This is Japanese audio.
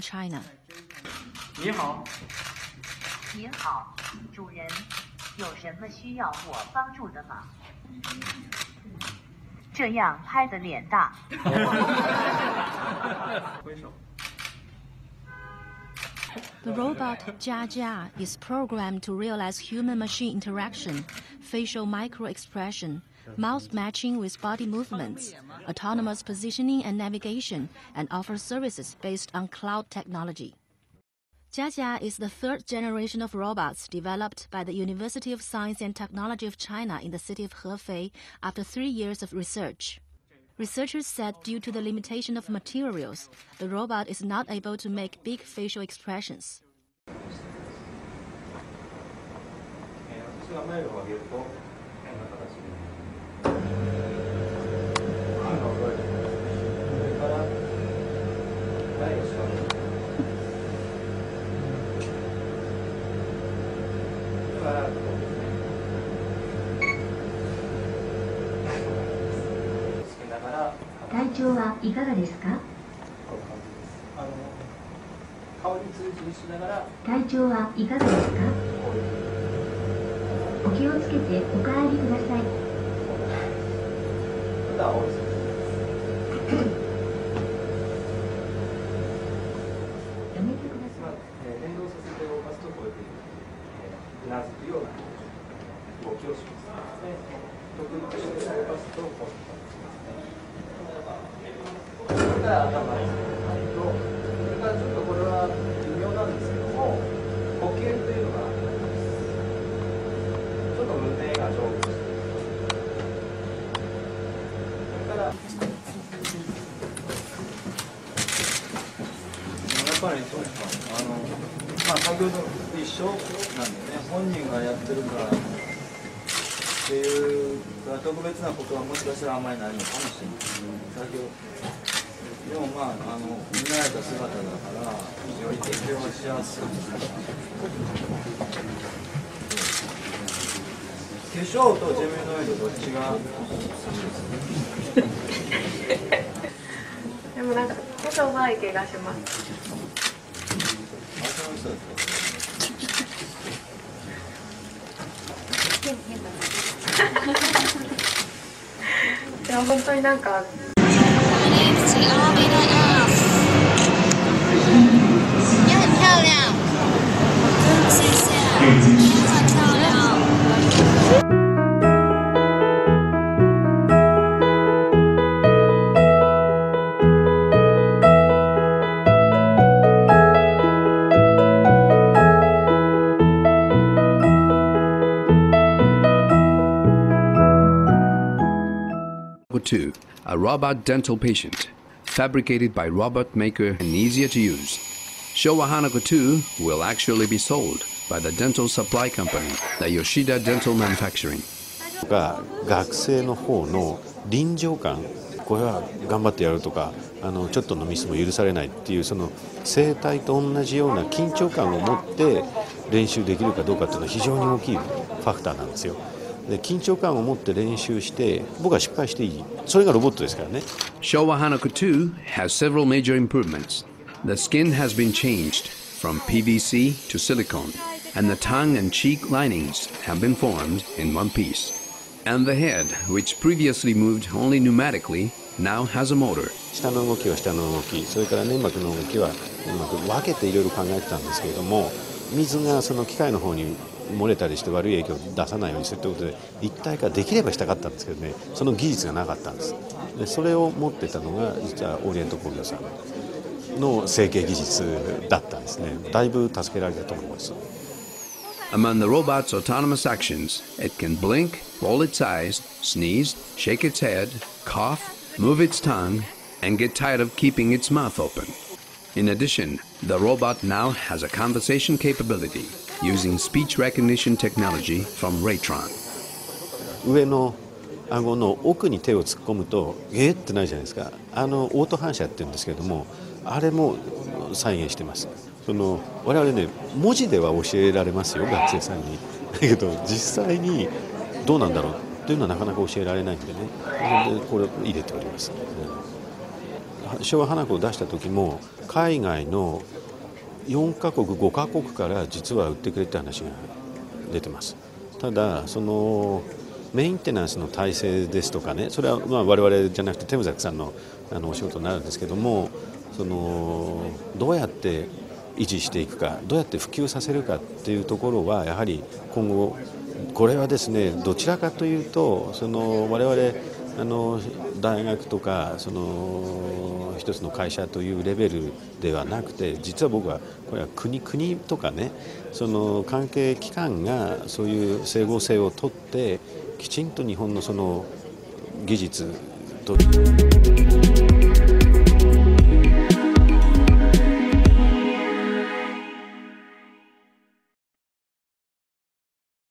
China. 你好。 您好，主人，有什么需要我帮助的吗？这样拍的脸大。 挥手。 The robot Jia Jia is programmed to realize human-machine interaction, facial micro-expression, mouth matching with body movements, autonomous positioning and navigation, and offers services based on cloud technology. Jia Jia is the third generation of robots developed by the University of Science and Technology of China in the city of Hefei after 3 years of research. Researchers said due to the limitation of materials, the robot is not able to make big facial expressions. A robot dental patient, fabricated by robot maker and easier to use. Showa Hanako 2 will actually be sold by the dental supply company, the Yoshida Dental Manufacturing. 学生の方の臨場感、これは頑張ってやるとか、ちょっとのミスも許されないっていうその生態と同じような緊張感を持って練習できるかどうかっていうのは非常に大きいファクターなんですよ。で緊張感を持って練習して僕は失敗していい。それがロボットですからね。 Showa Hanako 2 has several major improvements. The skin has been changed from PVC to silicone, and the tongue and cheek linings have been formed in one piece. And the head, which previously moved only pneumatically, now has a motor. 下の動きは下の動き、それから粘膜の動きは粘膜分けていろいろ考えてたんですけれども、水がその機械の方に漏れたりして悪い影響を出さないようにするということで一体化できればしたかったんですけどね、その技術がなかったんです。でそれを持ってたのが実はオリエント工業さんの成形技術だったんですね。だいぶ助けられたと思います。 Among the robot's autonomous actions, it can blink, roll its eyes, sneeze, shake its head, cough, move its tongue, and get tired of keeping its mouth open. In addition, the robot now has a conversation capability using speech recognition technology from Raytron. 上の顎の奥に手を突っ込むとゲーってなるじゃないですか。オート反射って言うんですけれども、あれも再現してます。我々ね、文字では教えられますよ、学生さんに。だけど実際にどうなんだろうっていうのはなかなか教えられないんでね。でこれを入れております。昭和花子を出した時も海外の 4カ国5カ国から実は売ってくれって話が出てます。ただそのメンテナンスの体制ですとかね、それはまあ我々じゃなくてテムザックさんのお仕事になるんですけども、そのどうやって維持していくか、どうやって普及させるかっていうところはやはり今後これはですね、どちらかというとその我々大学とかその一つの会社というレベルではなくて、実は僕はこれは国とかね、その関係機関がそういう整合性をとってきちんと日本のその技術と